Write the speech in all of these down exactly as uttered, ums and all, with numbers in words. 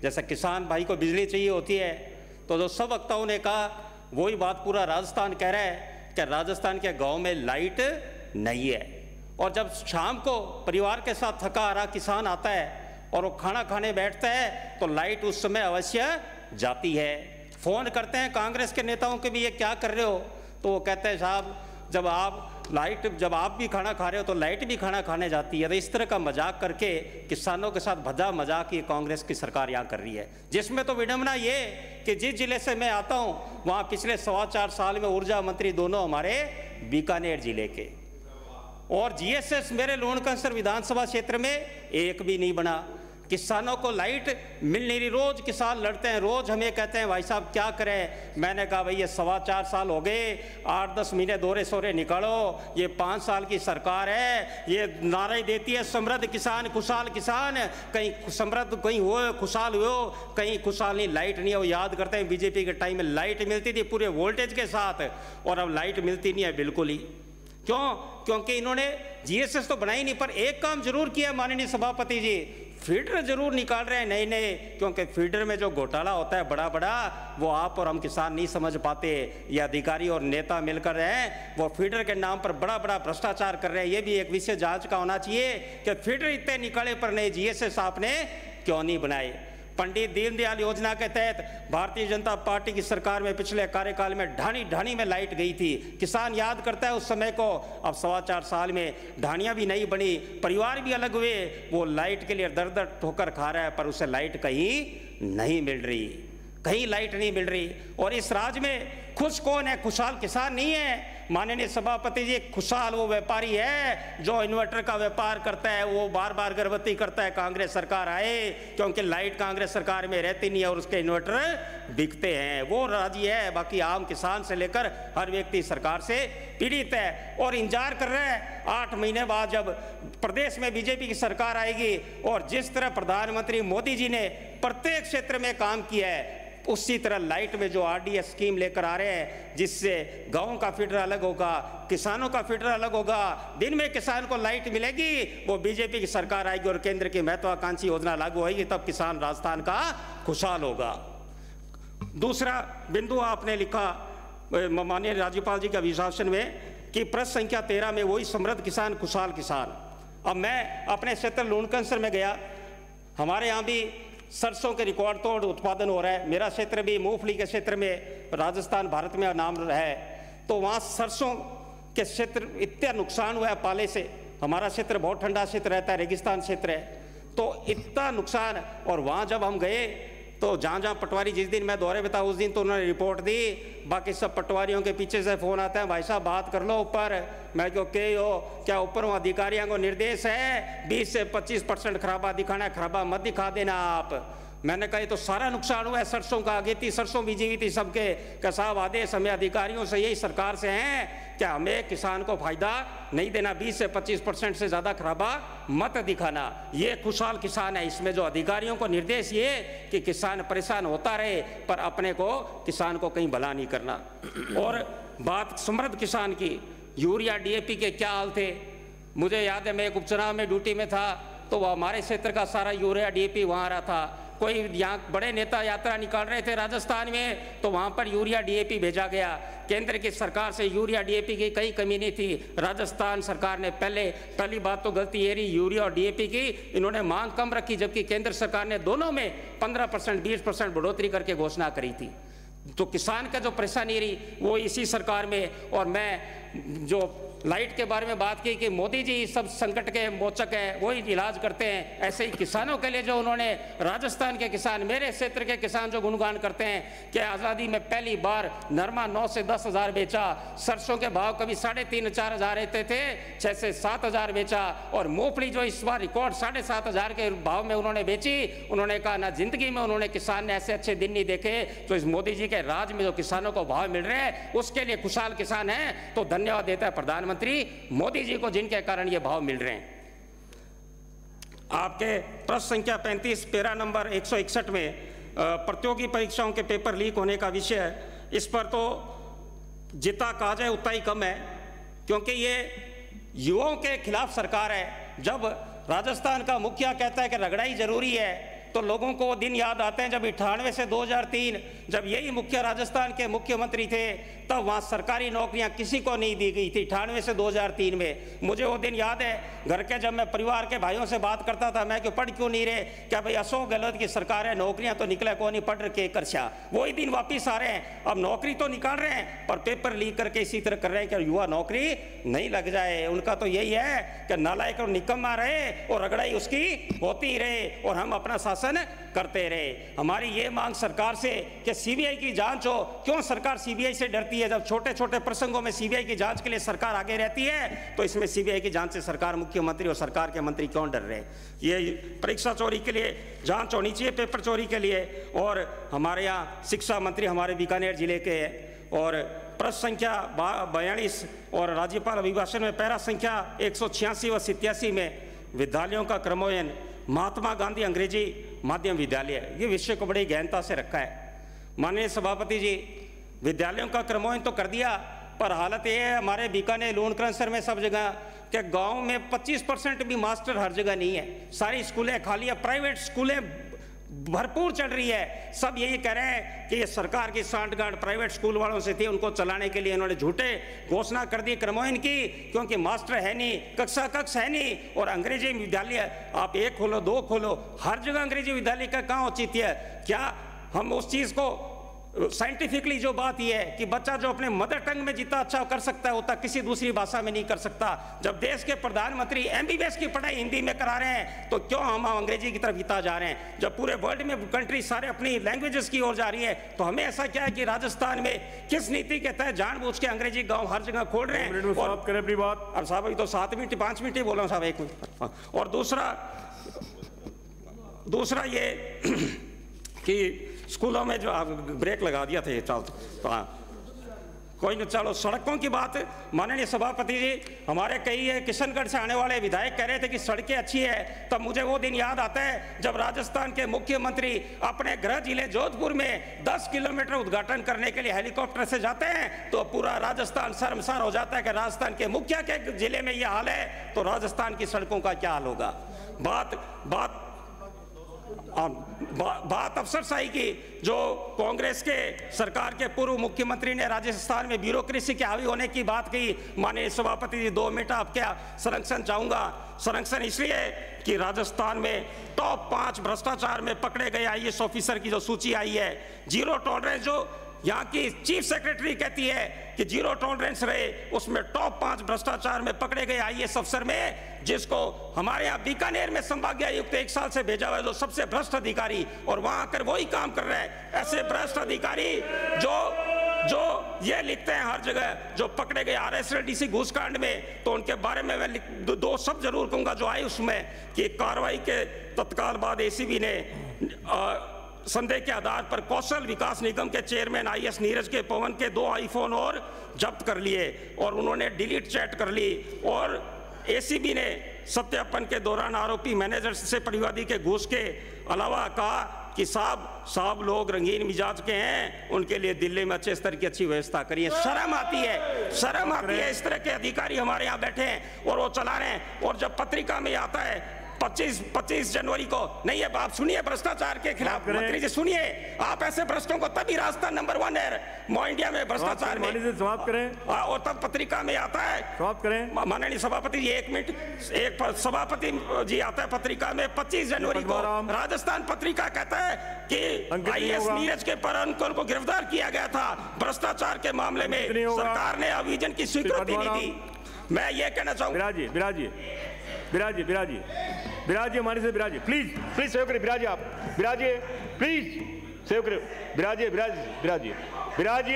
जैसा किसान भाई को बिजली चाहिए होती है, तो जो सब वक्ताओं ने कहा वही बात पूरा राजस्थान कह रहा है कि राजस्थान के गांव में लाइट नहीं है। और जब शाम को परिवार के साथ थका हारा किसान आता है और वो खाना खाने बैठता है तो लाइट उस समय अवश्य जाती है। फ़ोन करते हैं कांग्रेस के नेताओं के भी, ये क्या कर रहे हो, तो वो कहते हैं साहब जब आप लाइट जब आप भी खाना खा रहे हो तो लाइट भी खाना खाने जाती है। तो इस तरह का मजाक करके किसानों के साथ भजा मजाक ये कांग्रेस की सरकार यहाँ कर रही है, जिसमें तो विडंबना ये कि जिस जिले से मैं आता हूँ वहाँ पिछले सवा चार साल में ऊर्जा मंत्री दोनों हमारे बीकानेर जिले के, और जीएसएस मेरे लूणकंसर विधानसभा क्षेत्र में एक भी नहीं बना। किसानों को लाइट मिल नहीं रही, रोज किसान लड़ते हैं, रोज हमें कहते हैं भाई साहब क्या करें। मैंने कहा भाई ये सवा चार साल हो गए, आठ दस महीने दोरे सोरे निकालो, ये पाँच साल की सरकार है, ये नारे देती है समृद्ध किसान खुशहाल किसान, कहीं समृद्ध कहीं हो खुशहाल हो, कहीं खुशहाल नहीं, लाइट नहीं है। वो याद करते हैं बीजेपी के टाइम में लाइट मिलती थी पूरे वोल्टेज के साथ, और अब लाइट मिलती नहीं है बिल्कुल ही। क्यों? क्योंकि इन्होंने जीएसएस तो बनाई नहीं, पर एक काम जरूर किया माननीय सभापति जी, फीडर जरूर निकाल रहे हैं नए नए, क्योंकि फीडर में जो घोटाला होता है बड़ा बड़ा वो आप और हम किसान नहीं समझ पाते। ये अधिकारी और नेता मिलकर हैं वो फीडर के नाम पर बड़ा बड़ा भ्रष्टाचार कर रहे हैं। ये भी एक विषय जांच का होना चाहिए कि फीडर इतने निकाले पर नए जीएसएस आपने क्यों नहीं बनाए। पंडित दीनदयाल योजना के तहत भारतीय जनता पार्टी की सरकार में पिछले कार्यकाल में ढानी ढानी में लाइट गई थी। किसान याद करता है उस समय को। अब सवा चार साल में ढानियाँ भी नहीं बनी, परिवार भी अलग हुए, वो लाइट के लिए दर दर ठोकर खा रहा है, पर उसे लाइट कहीं नहीं मिल रही, कहीं लाइट नहीं मिल रही। और इस राज्य में खुश कौन है? खुशहाल किसान नहीं है माननीय सभापति जी। खुशहाल वो व्यापारी है जो इन्वर्टर का व्यापार करता है, वो बार बार गर्भवती करता है कांग्रेस सरकार आए, क्योंकि लाइट कांग्रेस सरकार में रहती नहीं है और उसके इन्वर्टर बिकते हैं, वो राजी है। बाकी आम किसान से लेकर हर व्यक्ति सरकार से पीड़ित है और इंतजार कर रहा है आठ महीने बाद जब प्रदेश में बीजेपी की सरकार आएगी। और जिस तरह प्रधानमंत्री मोदी जी ने प्रत्येक क्षेत्र में काम किया है, उसी तरह लाइट में जो आरडीएस स्कीम लेकर आ रहे हैं, जिससे गांव का फीडर अलग होगा, किसानों का फीडर अलग होगा, दिन में किसान को लाइट मिलेगी, वो बीजेपी की सरकार आएगी और केंद्र की महत्वाकांक्षी योजना लागू होगी, तब किसान राजस्थान का खुशहाल होगा। दूसरा बिंदु आपने लिखा माननीय राज्यपाल जी के अभिभाषण में कि प्रश्न संख्या तेरह में वही समृद्ध किसान खुशहाल किसान। अब मैं अपने क्षेत्र लूणकंसर में गया, हमारे यहाँ भी सरसों के रिकॉर्ड तोड़ उत्पादन हो रहा है। मेरा क्षेत्र भी मूंगफली के क्षेत्र में राजस्थान भारत में नाम है, तो वहाँ सरसों के क्षेत्र इतना नुकसान हुआ है पाले से। हमारा क्षेत्र बहुत ठंडा क्षेत्र रहता है, रेगिस्तान क्षेत्र है, तो इतना नुकसान। और वहाँ जब हम गए तो जहाँ जहाँ पटवारी, जिस दिन मैं दौरे में था उस दिन तो उन्होंने रिपोर्ट दी, बाकी सब पटवारियों के पीछे से फ़ोन आता है, भाई साहब बात कर लो ऊपर। मैं क्यों के हो क्या ऊपर वहाँ अधिकारियों को निर्देश है बीस से पच्चीस परसेंट खराबा दिखाना है, खराबा मत दिखा देना आप। मैंने कहा ये तो सारा नुकसान हुआ है, सरसों का आगे थी, सरसों बीजी हुई थी सबके। क्या साहब आदेश हमें अधिकारियों से, यही सरकार से हैं क्या हमें किसान को फायदा नहीं देना, बीस से पच्चीस परसेंट से ज़्यादा खराबा मत दिखाना। ये खुशहाल किसान है। इसमें जो अधिकारियों को निर्देश ये कि किसान परेशान होता रहे पर अपने को किसान को कहीं भला नहीं करना। और बात समृद्ध किसान की, यूरिया डीएपी के क्या हाल थे, मुझे याद है मैं एक उपचुनाव में ड्यूटी में था तो वह हमारे क्षेत्र का सारा यूरिया डीएपी वहाँ आ रहा था। कोई यहाँ बड़े नेता यात्रा निकाल रहे थे राजस्थान में तो वहाँ पर यूरिया डीएपी भेजा गया। केंद्र की सरकार से यूरिया डीएपी की कई कमी नहीं थी। राजस्थान सरकार ने पहले पहली बात तो गलती ये रही यूरिया और डीएपी की, इन्होंने मांग कम रखी, जबकि केंद्र सरकार ने दोनों में पंद्रह परसेंट बीस परसेंट बढ़ोतरी करके घोषणा करी थी। तो किसान का जो परेशानी रही वो इसी सरकार में। और मैं जो लाइट के बारे में बात की कि मोदी जी सब संकट के मोचक हैं, वही इलाज करते हैं, ऐसे ही किसानों के लिए जो उन्होंने, राजस्थान के किसान, मेरे क्षेत्र के किसान जो गुणगान करते हैं कि आज़ादी में पहली बार नरमा नौ से दस हज़ार बेचा, सरसों के भाव कभी साढ़े तीन चार हज़ार रहते थे, छः से सात हज़ार बेचा, और मूंगफली जो इस बार रिकॉर्ड साढ़े सात हज़ार के भाव में उन्होंने बेची। उन्होंने कहा ना जिंदगी में उन्होंने किसान ने ऐसे अच्छे दिन नहीं देखे। तो इस मोदी जी के राज में जो किसानों को भाव मिल रहे हैं उसके लिए खुशहाल किसान हैं। तो धन्यवाद देता है प्रधानमंत्री मोदी जी को जिनके कारण ये भाव मिल रहे हैं। आपके प्रश्न संख्या पैंतीस पेरा नंबर एक सौ इकसठ में प्रतियोगी परीक्षाओं के पेपर लीक होने का विषय है, इस पर तो जितना कहा जाए उतना ही कम है, क्योंकि ये युवाओं के खिलाफ सरकार है। जब राजस्थान का मुखिया कहता है कि रगड़ाई जरूरी है तो लोगों को वो दिन याद आते हैं जब अठानवे से दो हज़ार तीन जब यही मुख्य राजस्थान के मुख्यमंत्री थे, तब वहाँ सरकारी नौकरियाँ किसी को नहीं दी गई थी अठानवे से दो हज़ार तीन में। मुझे वो दिन याद है, घर के जब मैं परिवार के भाइयों से बात करता था, मैं क्यों पढ़ क्यों नहीं रहे, क्या भाई अशोक गहलोत की सरकार है, नौकरियाँ तो निकले को नहीं, पढ़ के करछा। वही दिन वापिस आ रहे हैं, अब नौकरी तो निकाल रहे हैं पर पेपर लीक करके इसी तरह कर रहे हैं कि युवा नौकरी नहीं लग जाए। उनका तो यही है कि नालायक और निकम्मा रहे और रगड़ाई उसकी होती रहे और हम अपना शासन करते रहे। हमारी ये मांग सरकार से कि सीबीआई की जांच हो। क्यों सरकार सीबीआई से डरती है? जब छोटे छोटे प्रसंगों में सीबीआई की जांच के लिए सरकार आगे रहती है, तो इसमें सीबीआई की जांच से सरकार, मुख्यमंत्री और सरकार के मंत्री क्यों डर रहे? ये परीक्षा चोरी के लिए जांच होनी चाहिए, पेपर चोरी के लिए। और हमारे यहाँ शिक्षा मंत्री हमारे बीकानेर जिले के हैं और प्रश्न संख्या बयालीस और राज्यपाल अभिभाषण में पैरा संख्या एक सौ छियासी व सत्यासी में विद्यालयों का क्रमोन्वयन महात्मा गांधी अंग्रेजी माध्यम विद्यालय, ये विषय को बड़ी गहनता से रखा है। माननीय सभापति जी, विद्यालयों का क्रमोन्वयन तो कर दिया, पर हालत ये है हमारे बीकानेर लूणकरंसर में सब जगह कि गांव में पच्चीस परसेंट भी मास्टर हर जगह नहीं है, सारी स्कूलें खाली है, प्राइवेट स्कूलें भरपूर चल रही है। सब यही कह रहे हैं कि ये सरकार की सांठगांठ प्राइवेट स्कूल वालों से थी, उनको चलाने के लिए इन्होंने झूठे घोषणा कर दी क्रमोन्वयन की, क्योंकि मास्टर है नहीं, कक्षा कक्ष है नहीं। और अंग्रेजी विद्यालय आप एक खोलो दो खोलो, हर जगह अंग्रेजी विद्यालय का कहाँ औचित्य है? क्या हम उस चीज़ को साइंटिफिकली जो बात यह है कि बच्चा जो अपने मदर टंग में जितना अच्छा कर सकता है उतना किसी दूसरी भाषा में नहीं कर सकता। जब देश के प्रधानमंत्री एमबीबीएस की पढ़ाई हिंदी में करा रहे हैं तो क्यों हम अंग्रेजी की तरफ इतना जा रहे हैं? जब पूरे वर्ल्ड में कंट्री सारे अपनी लैंग्वेजेस की ओर जा रही है, तो हमें ऐसा क्या है कि राजस्थान में किस नीति के तहत जानबूझ के अंग्रेजी गाँव हर जगह खोल रहे हैं? अब साहब अभी तो सात मिनट पाँच मिनट ही बोला साहब, एक मिनट। और दूसरा दूसरा ये कि स्कूलों में जो आप ब्रेक लगा दिया था ये चल तो हाँ कोई नहीं, चलो सड़कों की बात। माननीय सभापति जी, हमारे कई किशनगढ़ से आने वाले विधायक कह रहे थे कि सड़कें अच्छी है, तब मुझे वो दिन याद आता है जब राजस्थान के मुख्यमंत्री अपने गृह जिले जोधपुर में दस किलोमीटर उद्घाटन करने के लिए हेलीकॉप्टर से जाते हैं तो पूरा राजस्थान शर्मसार हो जाता है कि राजस्थान के मुखिया के जिले में ये हाल है तो राजस्थान की सड़कों का क्या हाल होगा। बात बात आ, बा, बात अफसरशाही की, जो कांग्रेस के सरकार के पूर्व मुख्यमंत्री ने राजस्थान में ब्यूरोक्रेसी के हावी होने की बात कही। माननीय सभापति जी, दो मिनट आप क्या संरक्षण चाहूंगा। संरक्षण इसलिए कि राजस्थान में टॉप पांच भ्रष्टाचार में पकड़े गए आईएएस ऑफिसर की जो सूची आई है, जीरो टॉलरेंस, जो यहाँ की चीफ सेक्रेटरी कहती है कि जीरो टॉलरेंस रहे, उसमें टॉप पांच भ्रष्टाचार में पकड़े गए आईएएस अफसर में, जिसको हमारे यहाँ बीकानेर में संभागीय आयुक्त एक साल से भेजा हुआ है, जो सबसे भ्रष्ट अधिकारी, और वहां आकर वही काम कर रहे हैं। ऐसे भ्रष्ट अधिकारी जो जो ये लिखते हैं हर जगह, जो पकड़े गए आरएसएलडीसी घूसकांड में, तो उनके बारे में मैं दो, दो शब्द जरूर कहूंगा जो आए उसमें कि कार्रवाई के तत्काल बाद एसीबी ने आ, संदेह के आधार पर कौशल विकास निगम के चेयरमैन आईएएस नीरज के पवन के दो आईफोन और जब्त कर लिए और उन्होंने डिलीट चैट कर ली। और एसीबी ने सत्यापन के दौरान आरोपी मैनेजर से परिवादी के घूस के अलावा कहा कि साहब साहब लोग रंगीन मिजाज के हैं, उनके लिए दिल्ली में अच्छे स्तर की अच्छी व्यवस्था करिए। शर्म आती है, शर्म आती है, इस तरह के अधिकारी हमारे यहाँ बैठे हैं और वो चला रहे हैं। और जब पत्रिका में आता है पच्चीस पच्चीस जनवरी को, नहीं है आप सुनिए, भ्रष्टाचार के खिलाफ मंत्री जी सुनिए, आप ऐसे भ्रष्टों को, तभी राजस्थान नंबर वन है मो इंडिया में भ्रष्टाचार में, समाप्त करें। और तब पत्रिका में आता है, समाप्त करें माननीय सभापति जी, एक मिनट, एक सभापति जी आता है पत्रिका में पच्चीस जनवरी को, राजस्थान पत्रिका कहता है कि आईएएस नीरज के परंकुल को गिरफ्तार किया गया था भ्रष्टाचार के मामले में, सरकार ने अभियोजन की स्वीकृति नहीं दी। मैं ये कहना चाहूंगा, बिराजी बिराजी बिराजी बिराजी हमारे से बिराजी, प्लीज प्लीज सेव करिए, बिराजी आप बिराजी प्लीज सेव करिए, बिराजी बिराजी बिराजी बिराजी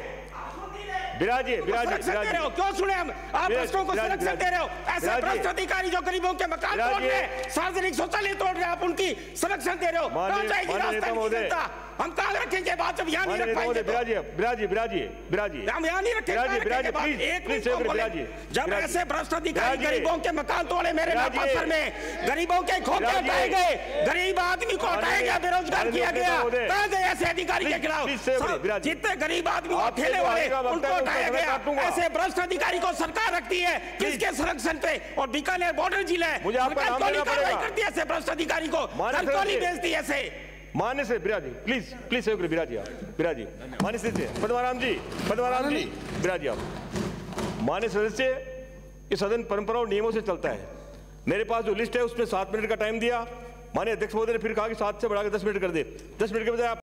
बिराजी बिराजी बिराजी क्यों सुने हम? आप प्रश्नों को संरक्षण दे रहे हो। ऐसे भ्रष्ट अधिकारी जो गरीबों के मकान तोड़ रहे हैं, सार्वजनिक शौचालय तोड़ रहे हैं, आप उनकी संरक्षण दे रहे हो। कहां जाएगी राजस्थान की जनता? हम कहाँ रखेंगे बात जब यहाँ नहीं रख पाएंगे? बिराजिए बिराजिए बिराजिए बिराजिए हम यहाँ नहीं रखेंगे। बिराजिए प्लीज एक मिनट बिराजिए। जब ऐसे भ्रष्ट अधिकारी गरीबों के मकान तोड़े मेरे नापासर में, गरीबों के खोखे हटाए गए, गरीब आदमी को हटाया गया, बेरोजगार किया गया, कहाँ गए ऐसे अधिकारी के खिलाफ? जितने गरीब आदमी ठेले वाले उनको हटाया गया। ऐसे भ्रष्ट अधिकारी को सरकार रखती है किसके संरक्षण पे? और बीकानेर बॉर्डर जिला है, कार्रवाई करती है ऐसे भ्रष्ट अधिकारी को, धनकौली भेजती है ऐसे। मान्य से बिराजी प्लीज प्लीज सहयोग करिए बिराजी आप बिराजी मान्य सदस्य पद्माराम जी पद्माराम जी बिराजी आप मान्य सदस्य इस सदन परंपरा और नियमों से चलता है। मेरे पास जो लिस्ट है उसमें सात मिनट का टाइम दिया, माननीय अध्यक्ष महोदय ने फिर कहा कि सात से बढ़ा के दस मिनट कर दे। दस मिनट के बजाय आप